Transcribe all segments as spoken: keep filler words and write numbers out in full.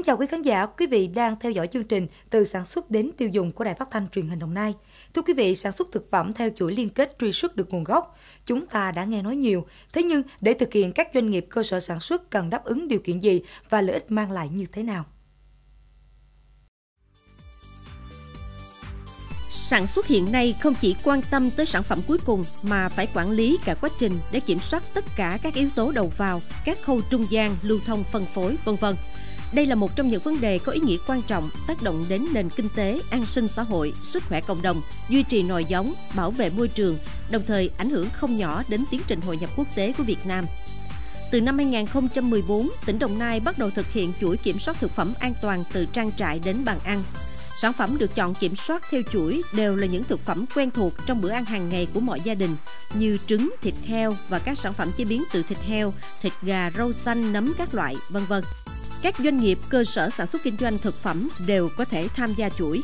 chào quý khán giả, quý vị đang theo dõi chương trình Từ sản xuất đến tiêu dùng của Đài Phát thanh Truyền hình Đồng Nai. Thưa quý vị, sản xuất thực phẩm theo chuỗi liên kết truy xuất được nguồn gốc, chúng ta đã nghe nói nhiều. Thế nhưng để thực hiện, các doanh nghiệp cơ sở sản xuất cần đáp ứng điều kiện gì và lợi ích mang lại như thế nào? Sản xuất hiện nay không chỉ quan tâm tới sản phẩm cuối cùng mà phải quản lý cả quá trình để kiểm soát tất cả các yếu tố đầu vào, các khâu trung gian, lưu thông, phân phối, vân vân. Đây là một trong những vấn đề có ý nghĩa quan trọng, tác động đến nền kinh tế, an sinh xã hội, sức khỏe cộng đồng, duy trì nòi giống, bảo vệ môi trường, đồng thời ảnh hưởng không nhỏ đến tiến trình hội nhập quốc tế của Việt Nam. Từ năm hai nghìn không trăm mười bốn, tỉnh Đồng Nai bắt đầu thực hiện chuỗi kiểm soát thực phẩm an toàn từ trang trại đến bàn ăn. Sản phẩm được chọn kiểm soát theo chuỗi đều là những thực phẩm quen thuộc trong bữa ăn hàng ngày của mọi gia đình như trứng, thịt heo và các sản phẩm chế biến từ thịt heo, thịt gà, rau xanh, nấm các loại, vân vân. Các doanh nghiệp, cơ sở sản xuất kinh doanh thực phẩm đều có thể tham gia chuỗi.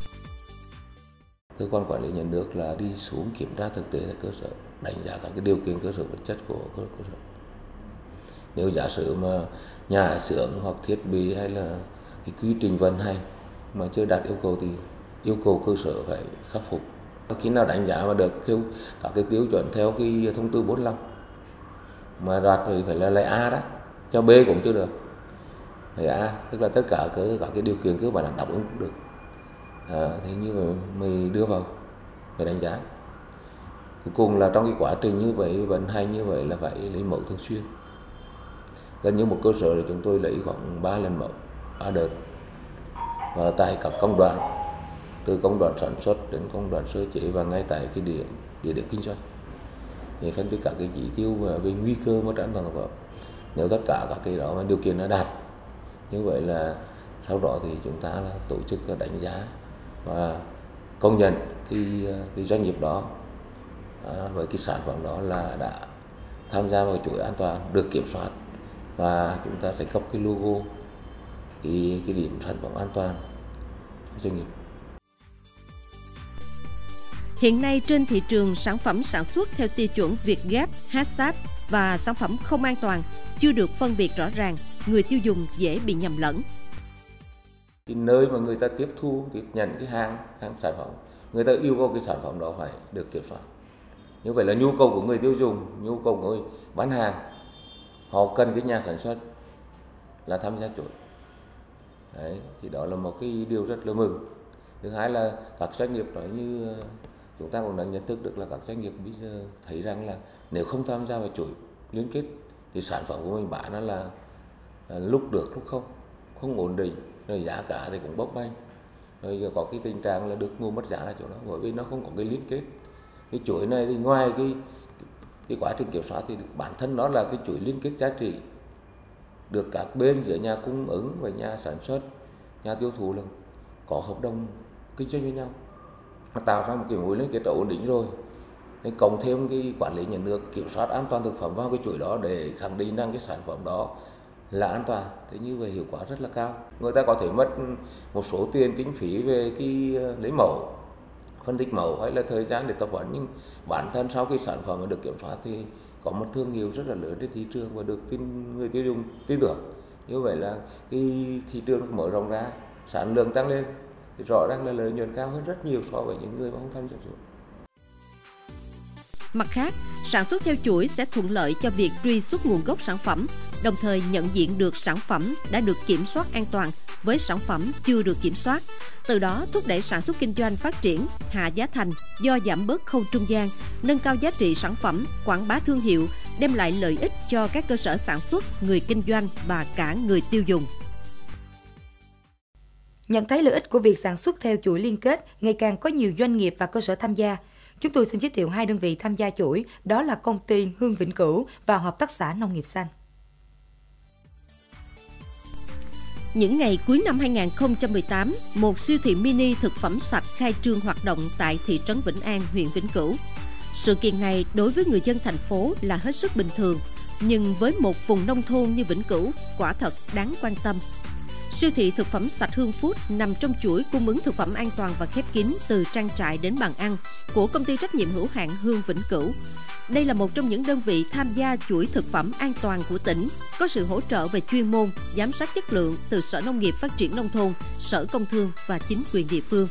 Cơ quan quản lý nhà nước là đi xuống kiểm tra thực tế tại cơ sở, đánh giá các cái điều kiện cơ sở vật chất của cơ sở. Nếu giả sử mà nhà xưởng hoặc thiết bị hay là cái quy trình vận hành mà chưa đạt yêu cầu thì yêu cầu cơ sở phải khắc phục. Khi nào đánh giá mà được theo các cái tiêu chuẩn theo cái thông tư bốn mươi lăm mà đạt thì phải là loại A đó, cho B cũng chưa được. Loại A tức là tất cả các các cái điều kiện cơ bản là đáp ứng được. À, thế như vậy mình đưa vào để đánh giá. Cuối cùng là trong cái quá trình như vậy, vận hành như vậy là phải lấy mẫu thường xuyên. Gần như một cơ sở thì chúng tôi lấy khoảng ba lần mẫu, ba đợt. Và tại các công đoạn, từ công đoạn sản xuất đến công đoạn sơ chế và ngay tại cái địa địa điểm kinh doanh, để phân tích các cái chỉ tiêu về nguy cơ mất an toàn thực phẩm. Nếu tất cả các cái đó mà điều kiện nó đạt, như vậy là sau đó thì chúng ta là tổ chức đánh giá và công nhận cái cái doanh nghiệp đó à, với cái sản phẩm đó là đã tham gia vào chuỗi an toàn, được kiểm soát, và chúng ta sẽ cấp cái logo, cái cái điểm sản phẩm an toàn cho doanh nghiệp. Hiện nay trên thị trường, sản phẩm sản xuất theo tiêu chuẩn Việt Gap, HACCP và sản phẩm không an toàn chưa được phân biệt rõ ràng, người tiêu dùng dễ bị nhầm lẫn. Cái nơi mà người ta tiếp thu, tiếp nhận cái hàng, hàng sản phẩm, người ta yêu cầu cái sản phẩm đó phải được kiểm soát. Như vậy là nhu cầu của người tiêu dùng, nhu cầu của người bán hàng, họ cần cái nhà sản xuất là tham gia chuỗi. Đấy, thì đó là một cái điều rất là mừng. Thứ hai là các doanh nghiệp nói như chúng ta cũng đã nhận thức được là các doanh nghiệp bây giờ thấy rằng là nếu không tham gia vào chuỗi liên kết thì sản phẩm của mình bán nó là, là lúc được lúc không, không ổn định, rồi giá cả thì cũng bấp bênh, rồi có cái tình trạng là được mua mất giá là chỗ đó, bởi vì nó không có cái liên kết. Cái chuỗi này thì ngoài cái cái, cái quá trình kiểm soát thì bản thân nó là cái chuỗi liên kết giá trị, được các bên giữa nhà cung ứng và nhà sản xuất, nhà tiêu thụ là có hợp đồng kinh doanh với nhau, nó tạo ra một cái mối liên kết ổn định rồi. Nên cộng thêm cái quản lý nhà nước kiểm soát an toàn thực phẩm vào cái chuỗi đó để khẳng định rằng cái sản phẩm đó là an toàn, thế như vậy hiệu quả rất là cao. Người ta có thể mất một số tiền kinh phí về cái lấy mẫu, phân tích mẫu hay là thời gian để tập huấn, nhưng bản thân sau khi sản phẩm được kiểm soát thì có một thương hiệu rất là lớn trên thị trường và được tin người tiêu dùng tin tưởng. Như vậy là cái thị trường mở rộng ra, sản lượng tăng lên thì rõ ràng là lợi nhuận cao hơn rất nhiều so với những người mà không tham gia chuỗi. Mặt khác, sản xuất theo chuỗi sẽ thuận lợi cho việc truy xuất nguồn gốc sản phẩm, đồng thời nhận diện được sản phẩm đã được kiểm soát an toàn với sản phẩm chưa được kiểm soát. Từ đó thúc đẩy sản xuất kinh doanh phát triển, hạ giá thành do giảm bớt khâu trung gian, nâng cao giá trị sản phẩm, quảng bá thương hiệu, đem lại lợi ích cho các cơ sở sản xuất, người kinh doanh và cả người tiêu dùng. Nhận thấy lợi ích của việc sản xuất theo chuỗi liên kết, ngày càng có nhiều doanh nghiệp và cơ sở tham gia. Chúng tôi xin giới thiệu hai đơn vị tham gia chuỗi, đó là công ty Hương Vĩnh Cửu và Hợp tác xã Nông nghiệp xanh. Những ngày cuối năm hai nghìn không trăm mười tám, một siêu thị mini thực phẩm sạch khai trương hoạt động tại thị trấn Vĩnh An, huyện Vĩnh Cửu. Sự kiện này đối với người dân thành phố là hết sức bình thường, nhưng với một vùng nông thôn như Vĩnh Cửu, quả thật đáng quan tâm. Siêu thị thực phẩm sạch Hương Food nằm trong chuỗi cung ứng thực phẩm an toàn và khép kín từ trang trại đến bàn ăn của công ty trách nhiệm hữu hạn Hương Vĩnh Cửu. Đây là một trong những đơn vị tham gia chuỗi thực phẩm an toàn của tỉnh, có sự hỗ trợ về chuyên môn, giám sát chất lượng từ Sở Nông nghiệp Phát triển Nông thôn, Sở Công Thương và chính quyền địa phương.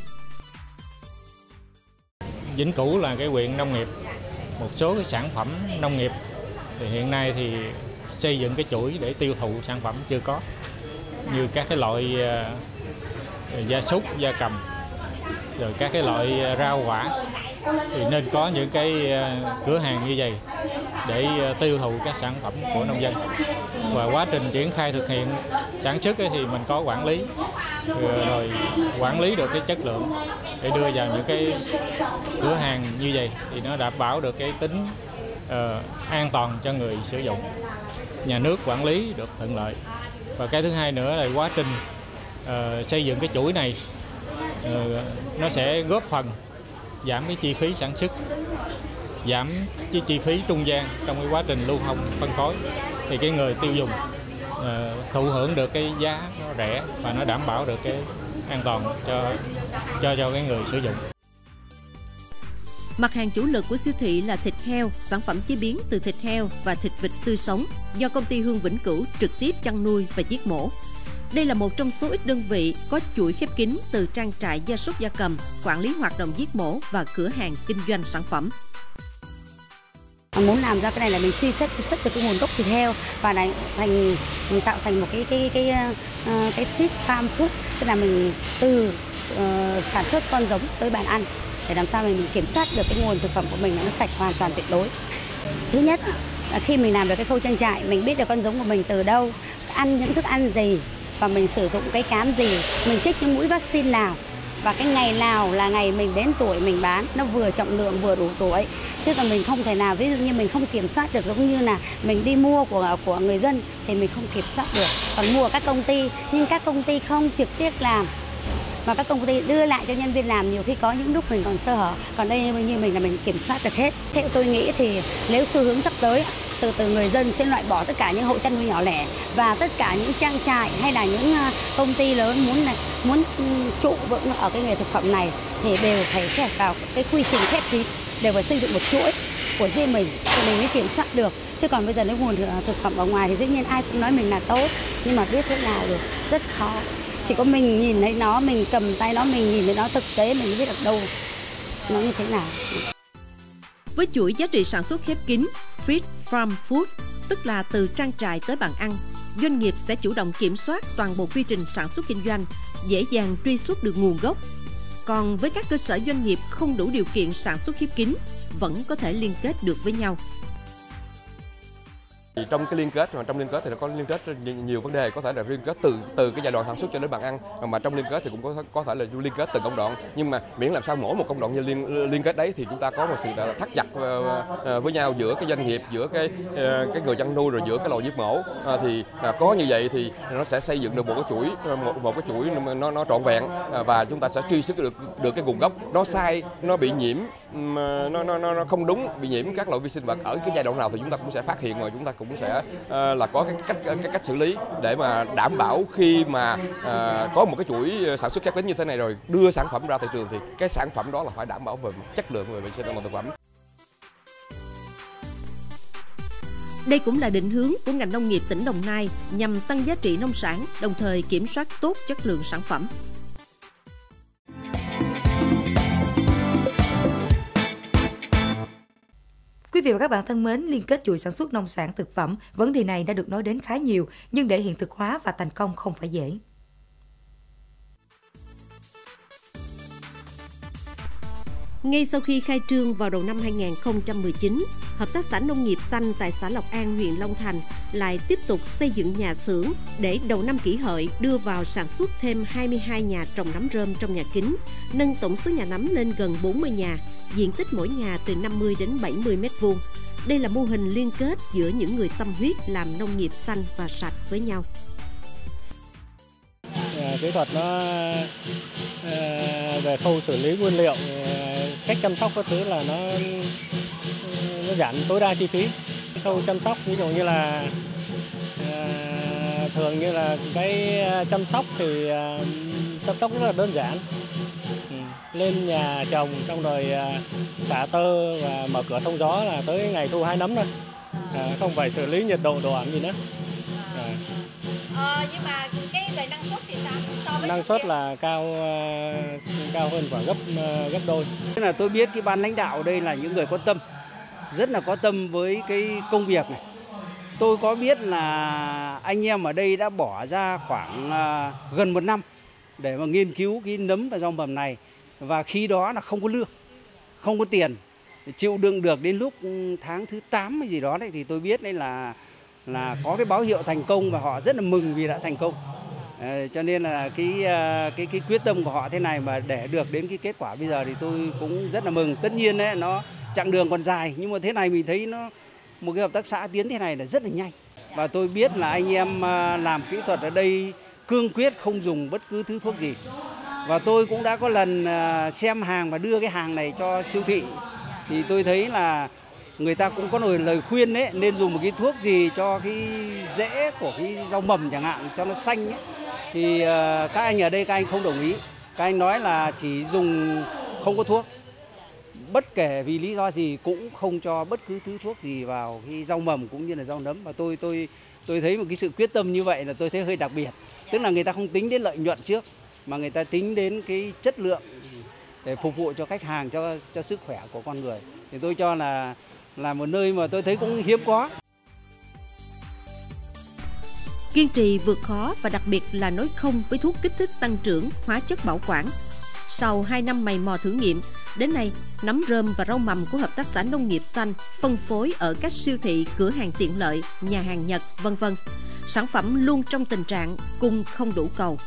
Vĩnh Cửu là cái huyện nông nghiệp, một số cái sản phẩm nông nghiệp thì hiện nay thì xây dựng cái chuỗi để tiêu thụ sản phẩm chưa có, như các cái loại gia súc, gia cầm, rồi các cái loại rau quả thì nên có những cái cửa hàng như vậy để tiêu thụ các sản phẩm của nông dân. Và quá trình triển khai thực hiện sản xuất thì mình có quản lý, rồi quản lý được cái chất lượng để đưa vào những cái cửa hàng như vậy thì nó đảm bảo được cái tính uh, an toàn cho người sử dụng. Nhà nước quản lý được thuận lợi. Và cái thứ hai nữa là quá trình uh, xây dựng cái chuỗi này uh, nó sẽ góp phần giảm cái chi phí sản xuất, giảm cái chi phí trung gian trong cái quá trình lưu thông phân phối, thì cái người tiêu dùng uh, thụ hưởng được cái giá nó rẻ và nó đảm bảo được cái an toàn cho cho cho cái người sử dụng. Mặt hàng chủ lực của siêu thị là thịt heo, sản phẩm chế biến từ thịt heo và thịt vịt tươi sống do công ty Hương Vĩnh Cửu trực tiếp chăn nuôi và giết mổ. Đây là một trong số ít đơn vị có chuỗi khép kín từ trang trại gia súc gia cầm, quản lý hoạt động giết mổ và cửa hàng kinh doanh sản phẩm. Muốn làm ra cái này là mình truy xuất xuất được cái nguồn gốc thịt heo và này thành mình tạo thành một cái cái cái cái, cái feed farm food, tức là mình từ uh, sản xuất con giống tới bàn ăn để làm sao mình kiểm soát được cái nguồn thực phẩm của mình nó sạch hoàn toàn tuyệt đối. Thứ nhất là khi mình làm được cái khâu trang trại, mình biết được con giống của mình từ đâu, ăn những thức ăn gì và mình sử dụng cái cám gì, mình trích những mũi vaccine nào và cái ngày nào là ngày mình đến tuổi mình bán, nó vừa trọng lượng vừa đủ tuổi. Chứ còn mình không thể nào, ví dụ như mình không kiểm soát được, giống như là mình đi mua của của người dân thì mình không kiểm soát được. Còn mua các công ty, nhưng các công ty không trực tiếp làm mà các công ty đưa lại cho nhân viên làm, nhiều khi có những lúc mình còn sơ hở. Còn đây như mình là mình kiểm soát được hết. Theo tôi nghĩ thì nếu xu hướng sắp tới, từ từ người dân sẽ loại bỏ tất cả những hộ chăn nuôi nhỏ lẻ và tất cả những trang trại hay là những công ty lớn muốn này muốn trụ vững ở cái nghề thực phẩm này thì đều phải khép vào cái quy trình khép kín, đều phải xây dựng một chuỗi của riêng mình thì mình mới kiểm soát được. Chứ còn bây giờ nếu nguồn thực phẩm ở ngoài thì dĩ nhiên ai cũng nói mình là tốt, nhưng mà biết thế nào được rất khó. Chỉ có mình nhìn thấy nó, mình cầm tay nó, mình nhìn thấy nó thực tế mình mới biết được đâu nó như thế nào. Với chuỗi giá trị sản xuất khép kín Feed Farm Food, tức là từ trang trại tới bàn ăn, doanh nghiệp sẽ chủ động kiểm soát toàn bộ quy trình sản xuất kinh doanh, dễ dàng truy xuất được nguồn gốc. Còn với các cơ sở doanh nghiệp không đủ điều kiện sản xuất khép kín, vẫn có thể liên kết được với nhau. Trong cái liên kết, mà trong liên kết thì nó có liên kết nhiều vấn đề, có thể là liên kết từ từ cái giai đoạn sản xuất cho đến bàn ăn, mà trong liên kết thì cũng có có thể là liên kết từng công đoạn, nhưng mà miễn làm sao mỗi một công đoạn như liên liên kết đấy thì chúng ta có một sự thắt chặt với nhau giữa cái doanh nghiệp, giữa cái cái người chăn nuôi rồi giữa cái lò giết mổ, thì có như vậy thì nó sẽ xây dựng được một cái chuỗi một một cái chuỗi nó nó trọn vẹn và chúng ta sẽ truy xuất được được cái nguồn gốc. Nó sai, nó bị nhiễm, nó nó nó không đúng, bị nhiễm các loại vi sinh vật ở cái giai đoạn nào thì chúng ta cũng sẽ phát hiện và chúng ta cũng sẽ uh, là có cái cách cái cách xử lý để mà đảm bảo khi mà uh, có một cái chuỗi sản xuất khép kín như thế này rồi đưa sản phẩm ra thị trường thì cái sản phẩm đó là phải đảm bảo về chất lượng về vệ sinh an toàn thực phẩm. Đây cũng là định hướng của ngành nông nghiệp tỉnh Đồng Nai nhằm tăng giá trị nông sản, đồng thời kiểm soát tốt chất lượng sản phẩm. Quý vị và các bạn thân mến, liên kết chuỗi sản xuất nông sản thực phẩm, vấn đề này đã được nói đến khá nhiều, nhưng để hiện thực hóa và thành công không phải dễ. Ngay sau khi khai trương vào đầu năm hai nghìn không trăm mười chín, Hợp tác xã Nông nghiệp Xanh tại xã Lộc An, huyện Long Thành lại tiếp tục xây dựng nhà xưởng để đầu năm Kỷ Hợi đưa vào sản xuất thêm hai mươi hai nhà trồng nấm rơm trong nhà kính, nâng tổng số nhà nấm lên gần bốn mươi nhà, diện tích mỗi nhà từ năm mươi đến bảy mươi mét vuông. Đây là mô hình liên kết giữa những người tâm huyết làm nông nghiệp xanh và sạch với nhau. Kỹ thuật nó về khâu xử lý nguyên liệu, cách chăm sóc các thứ là nó nó giảm tối đa chi phí. Khâu chăm sóc ví dụ như là thường như là cái chăm sóc thì chăm sóc rất là đơn giản. lên nhà trồng xong rồi xả tơ và mở cửa thông gió là tới ngày thu hái nấm thôi. À, không phải xử lý nhiệt độ độ ẩm gì nữa. À. Ờ, nhưng mà cái về năng suất thì sao? So với năng suất là cao cao hơn khoảng gấp gấp đôi. Thế là tôi biết cái ban lãnh đạo ở đây là những người có tâm, rất là có tâm với cái công việc này. Tôi có biết là anh em ở đây đã bỏ ra khoảng uh, gần một năm để mà nghiên cứu cái nấm và rau mầm này, và khi đó là không có lương, không có tiền, chịu đựng được đến lúc tháng thứ tám hay gì đó đấy thì tôi biết đấy là là có cái báo hiệu thành công và họ rất là mừng vì đã thành công. À, cho nên là cái cái cái quyết tâm của họ thế này mà để được đến cái kết quả bây giờ thì tôi cũng rất là mừng. Tất nhiên đấy, nó chặng đường còn dài nhưng mà thế này mình thấy nó một cái hợp tác xã tiến thế này là rất là nhanh. Và tôi biết là anh em làm kỹ thuật ở đây cương quyết không dùng bất cứ thứ thuốc gì. Và tôi cũng đã có lần xem hàng và đưa cái hàng này cho siêu thị thì tôi thấy là người ta cũng có lời khuyên đấy, nên dùng một cái thuốc gì cho cái rễ của cái rau mầm chẳng hạn cho nó xanh ấy. Thì các anh ở đây các anh không đồng ý. Các anh nói là chỉ dùng không có thuốc. Bất kể vì lý do gì cũng không cho bất cứ thứ thuốc gì vào cái rau mầm cũng như là rau nấm. Và tôi tôi tôi thấy một cái sự quyết tâm như vậy là tôi thấy hơi đặc biệt. Tức là người ta không tính đến lợi nhuận trước mà người ta tính đến cái chất lượng để phục vụ cho khách hàng, cho cho sức khỏe của con người. Thì tôi cho là là một nơi mà tôi thấy cũng hiếm có. Kiên trì vượt khó và đặc biệt là nói không với thuốc kích thích tăng trưởng, hóa chất bảo quản. Sau hai năm mày mò thử nghiệm, đến nay, nấm rơm và rau mầm của Hợp tác xã Nông nghiệp Xanh phân phối ở các siêu thị, cửa hàng tiện lợi, nhà hàng Nhật, vân vân. Sản phẩm luôn trong tình trạng cung không đủ cầu.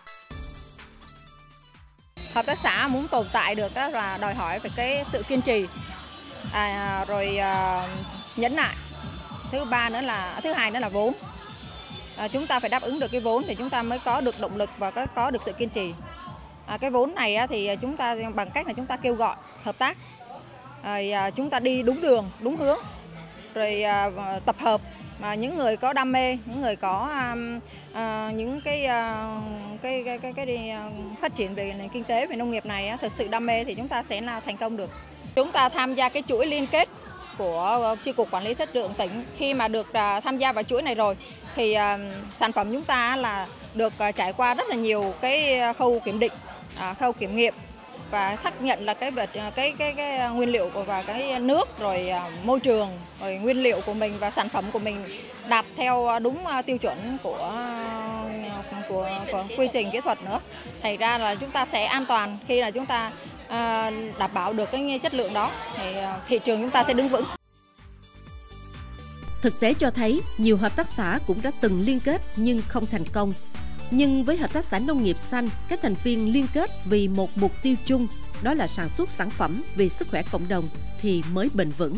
Hợp tác xã muốn tồn tại được là đòi hỏi về cái sự kiên trì, à, rồi à, nhẫn nại. Thứ ba nữa là thứ hai nữa là vốn. À, chúng ta phải đáp ứng được cái vốn thì chúng ta mới có được động lực và có, có được sự kiên trì. À, cái vốn này á, thì chúng ta bằng cách là chúng ta kêu gọi hợp tác, à, chúng ta đi đúng đường, đúng hướng, rồi à, tập hợp mà những người có đam mê, những người có à, à, những cái, à, cái cái cái cái đi à, phát triển về nền kinh tế, về nông nghiệp này á, thực sự đam mê thì chúng ta sẽ là thành công được. Chúng ta tham gia cái chuỗi liên kết của Chi cục Quản lý Chất lượng tỉnh. Khi mà được uh, tham gia vào chuỗi này rồi thì uh, sản phẩm chúng ta là được uh, trải qua rất là nhiều cái khâu kiểm định, uh, khâu kiểm nghiệm và xác nhận là cái vật uh, cái cái cái nguyên liệu và cái nước rồi uh, môi trường rồi nguyên liệu của mình và sản phẩm của mình đạt theo đúng uh, tiêu chuẩn của, uh, của của quy trình kỹ thuật nữa. Thành ra là chúng ta sẽ an toàn khi là chúng ta À, đảm bảo được cái chất lượng đó thì thị trường chúng ta sẽ đứng vững. Thực tế cho thấy nhiều hợp tác xã cũng đã từng liên kết nhưng không thành công. Nhưng với Hợp tác xã Nông nghiệp Xanh, các thành viên liên kết vì một mục tiêu chung, đó là sản xuất sản phẩm vì sức khỏe cộng đồng thì mới bền vững.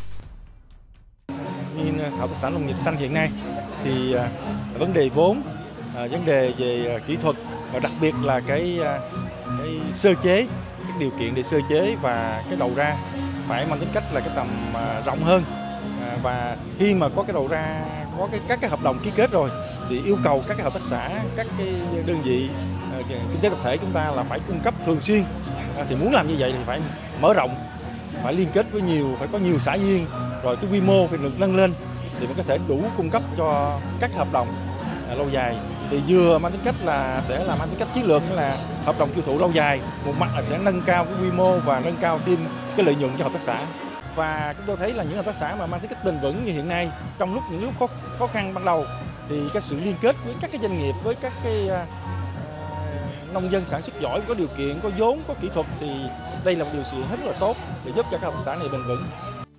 Như Hợp tác xã Nông nghiệp Xanh hiện nay thì à, vấn đề vốn, à, vấn đề về kỹ thuật và đặc biệt là cái à, cái sơ chế, các điều kiện để sơ chế và cái đầu ra phải mang tính cách là cái tầm uh, rộng hơn, à, và khi mà có cái đầu ra, có cái các cái hợp đồng ký kết rồi thì yêu cầu các cái hợp tác xã, các cái đơn vị uh, kinh tế tập thể chúng ta là phải cung cấp thường xuyên. À, thì muốn làm như vậy thì phải mở rộng, phải liên kết với nhiều, phải có nhiều xã viên, rồi cái quy mô phải được nâng lên thì mới có thể đủ cung cấp cho các hợp đồng uh, lâu dài. Thì vừa mang tính cách là sẽ là mang tính cách chiến lược, là hợp đồng tiêu thụ lâu dài, một mặt là sẽ nâng cao cái quy mô và nâng cao thêm cái lợi nhuận cho hợp tác xã. Và chúng tôi thấy là những hợp tác xã mà mang tính cách bền vững như hiện nay, trong lúc những lúc khó, khó khăn ban đầu thì cái sự liên kết với các cái doanh nghiệp, với các cái uh, nông dân sản xuất giỏi, có điều kiện, có vốn, có kỹ thuật thì đây là một điều kiện rất là tốt để giúp cho các hợp tác xã này bền vững.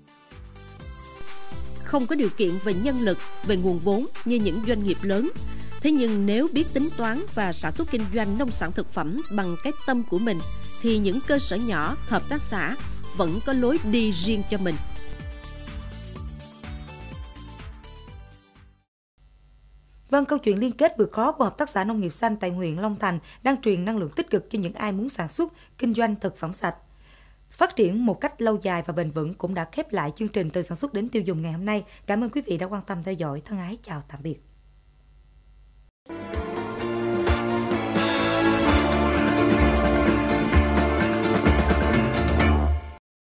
Không có điều kiện về nhân lực, về nguồn vốn như những doanh nghiệp lớn. Thế nhưng nếu biết tính toán và sản xuất kinh doanh nông sản thực phẩm bằng cái tâm của mình thì những cơ sở nhỏ, hợp tác xã vẫn có lối đi riêng cho mình. Vâng, câu chuyện liên kết vượt khó của Hợp tác xã Nông nghiệp Xanh tại huyện Long Thành đang truyền năng lượng tích cực cho những ai muốn sản xuất, kinh doanh thực phẩm sạch. Phát triển một cách lâu dài và bền vững cũng đã khép lại chương trình Từ sản xuất đến tiêu dùng ngày hôm nay. Cảm ơn quý vị đã quan tâm theo dõi. Thân ái chào tạm biệt.